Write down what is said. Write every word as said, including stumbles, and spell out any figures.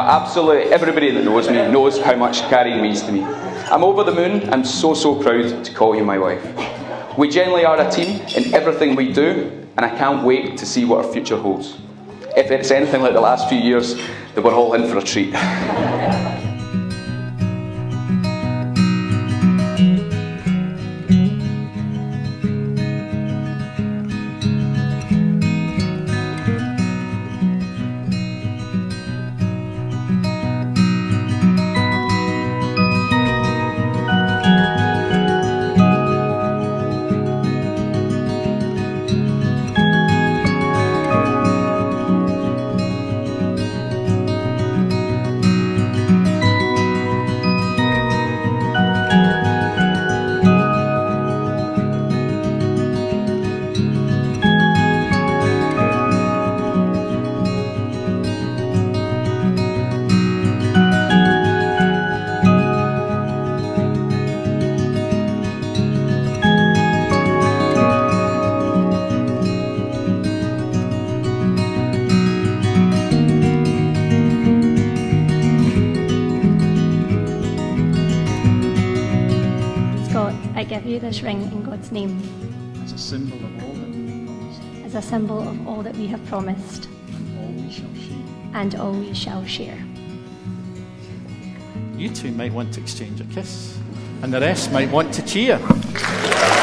but absolutely everybody that knows me knows how much carrying means to me. I'm over the moon. I'm so, so proud to call you my wife. We genuinely are a team in everything we do, and I can't wait to see what our future holds. If it's anything like the last few years, then we're all in for a treat. I give you this ring in God's name. As a symbol of all that we have promised. As a symbol of all that we have promised. And all we shall share. And all we shall share. You two might want to exchange a kiss, and the rest might want to cheer.